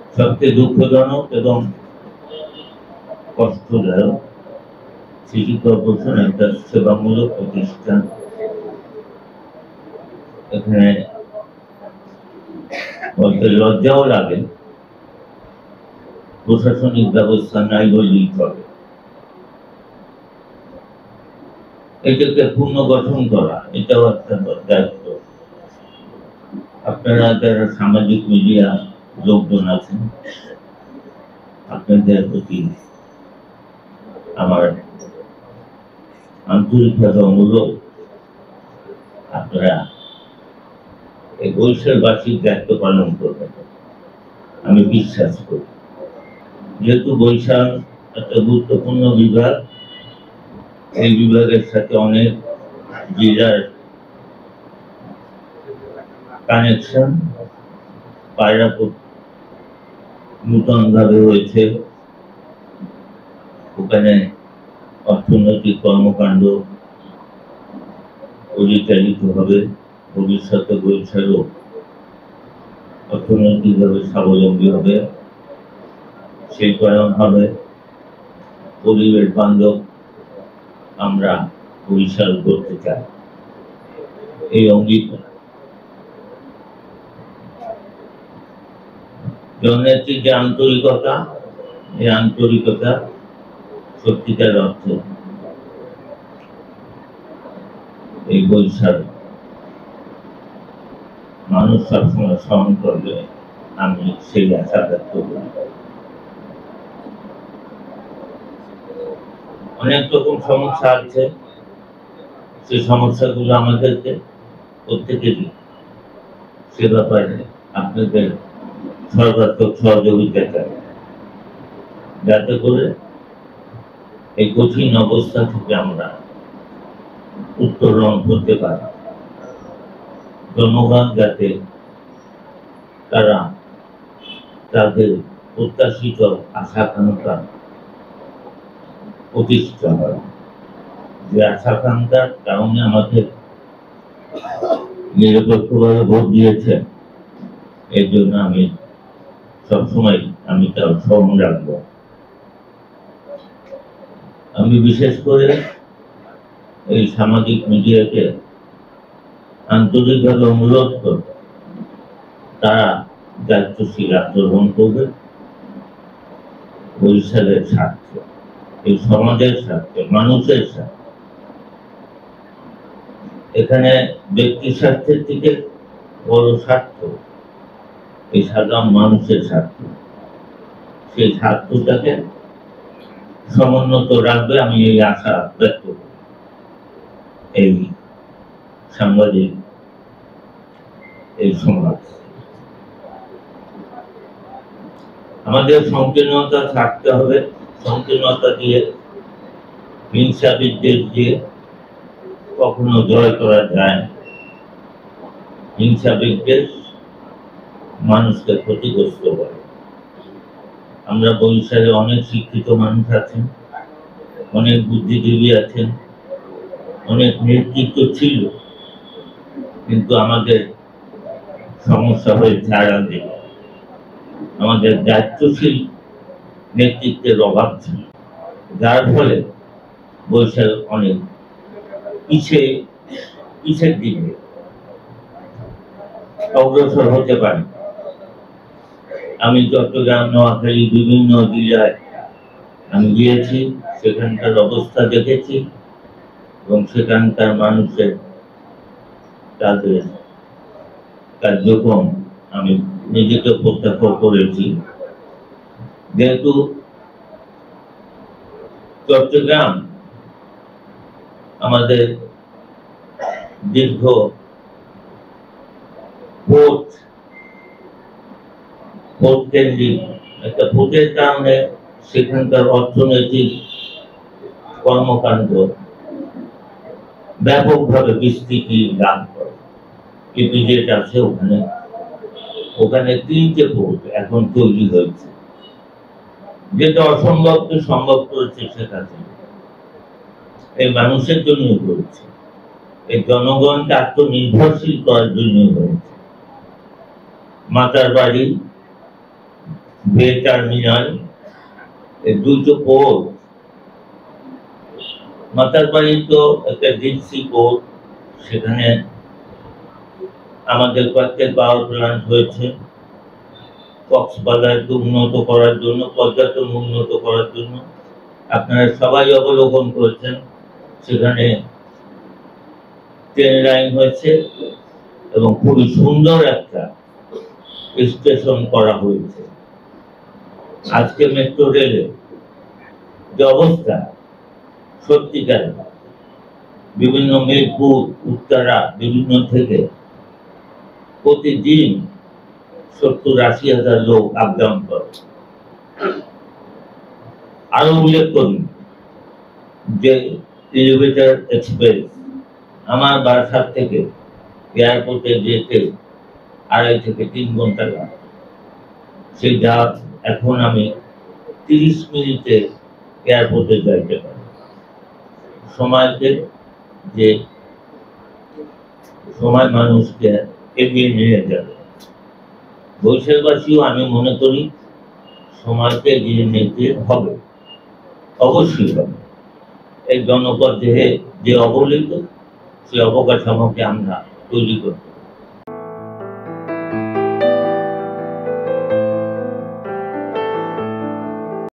সবচেয়ে দুঃখজনক এবং কষ্টদায়ক সিটি কর্পোরেশন একটা সেবামূলক প্রতিষ্ঠান। এখানে বলতে লজ্জাও লাগে, প্রশাসনিক ব্যবস্থা নাই বললেই চলে। এটাকে পুনর্গঠন করা এটাও একটা দায়িত্ব। আপনারা যারা সামাজিক মিডিয়া লোকজন আছেন, আপনাদের প্রতি আমার আন্তরিকভাবে অনুরোধ, আপনারা এই বরিশালবাসীর দায়িত্ব পালন করবেন আমি বিশ্বাস করি। যেহেতু বরিশাল একটা গুরুত্বপূর্ণ বিভাগ, এই বিভাগের সাথে অনেক জেলার কানেকশন পায়রাপুর নূতন ভাবে হয়েছে। ওখানে অর্থনৈতিক কর্মকাণ্ড পরিচালিত হবে, ভবিষ্যতে বরিশালও অর্থনৈতিকভাবে স্বাবলম্বী হবে, শিল্পায়ন হবে, পরিবেশ বান্ধব আমরা বরিশাল করতে চাই। এই অঙ্গীকার জননেত্রীর যে আন্তরিকতা, এই আন্তরিকতা সত্যিকার অর্থে এই বরিশাল মানুষ সবসময় স্মরণ করবে, আমি সেই আশা ব্যক্ত করি। অনেক রকম সমস্যা আছে, সেই সমস্যাগুলো আমাদেরকে প্রত্যেকেরই সে ব্যাপারে আপনাদের সর্বাত্মক সহযোগিতা চাই, যাতে করে এই কঠিন অবস্থা থেকে আমরা উত্তরণ করতে পারি। জনগণ যাতে তারা তাদের প্রত্যাশিত আশা-আকাঙ্ক্ষা প্রতিষ্ঠা হয়, যে আশা-আকাঙ্ক্ষার কারণে আমাদের নিরপেক্ষভাবে ভোট দিয়েছে, এর জন্য আমি সবসময় আমি তার স্মরণ রাখবো। আমি বিশেষ করে এই সামাজিক মিডিয়াকে আন্তরিকভাবে অনুরোধ করব, তারা দায়িত্বশীল আচরণ করবে বরিশালের স্বার্থে, এই সমাজের স্বার্থে, মানুষের স্বার্থে। এখানে ব্যক্তি স্বার্থের থেকে বড় স্বার্থ এই সাধারণ মানুষের স্বার্থ। সেই স্বার্থটাকে সমুন্নত রাখবে, আমি এই আশা ব্যক্ত করি। এই সাংবাদিক এই সমাজ আমাদের সংকীর্ণতা থাকতে হবে, সংকীর্ণতা দিয়ে হিংসা বিদ্বেষ দিয়ে কখনো জয় করা যায় না। হিংসা বিদ্বেষ মানুষকে ক্ষতিগ্রস্ত করে। আমরা বরিশালে অনেক শিক্ষিত মানুষ আছেন, অনেক বুদ্ধিজীবী আছেন, অনেক নেতৃত্ব ছিল, কিন্তু আমাদের সমস্যা হয়েছে আড়ালে, আমাদের দায়িত্বশীল নেতৃত্বের অভাব ছিল, যার ফলে বরিশাল অনেক পিছের দিকে অগ্রসর হতে পারে। আমি চট্টগ্রাম, নোয়াখালী বিভিন্ন জেলায় আমি গিয়েছি, সেখানকার অবস্থা দেখেছি এবং সেখানকার মানুষের তাদের কার্যক্রম আমি নিজেকে প্রত্যক্ষ করেছি। যেহেতু চট্টগ্রাম আমাদের দীর্ঘ ভোট কেন্দ্রিক, একটা ভোটের কারণে সেখানকার অর্থনৈতিক কর্মকাণ্ড ব্যাপকভাবে বিস্তৃতি লাভ করে। ইপিজেড আছে ওখানে, ওখানে 3টে ভোট এখন তৈরি হয়েছে, যেটা অসম্ভবকে সম্ভব করেছে সেখানে এই মানুষের জন্য করেছে, এই জনগণকে আত্মনির্ভরশীল করার জন্য হয়েছে। মাতার বাড়ি বে টার্মিনাল, এই দুটো পোর্ট, মাতারবাড়ি তো একটা ডিপসি পোর্ট, সেখানে আমাদের কয়েকটা পাওয়ার প্ল্যান্ট হয়েছে কক্সবাজারকে উন্নত করার জন্য, পর্যটন উন্নত করার জন্য। আপনারা সবাই অবলোকন করেছেন, সেখানে ট্রেন লাইন হয়েছে এবং খুবই সুন্দর একটা স্টেশন করা হয়েছে। আজকে মেট্রো রেলের যে অবস্থা, সত্যিকার বিভিন্ন মিরপুর, উত্তরা, বিভিন্ন থেকে প্রতিদিন 70-80 হাজার লোক আপ ডাউন করে। আরো উল্লেখ করি যে এলিভেটর এক্সপ্রেস আমার বাসার থেকে এয়ারপোর্টে যেতে 2.5 থেকে 3 ঘন্টা লাগে, সেই জাহাজ এখন আমি 30 মিনিটে এয়ারপোর্টে যাইতে পারি। সমাজকে যে সময় মানুষকে এগিয়ে নিয়ে যাবে, বৈশাখবাসীও আমি মনে করি সমাজকে এগিয়ে নিতে হবে, অবশ্যই হবে। এই জনপদ যে অবহেলিত, সেই অবকাঠামোকে আমরা তৈরি করতে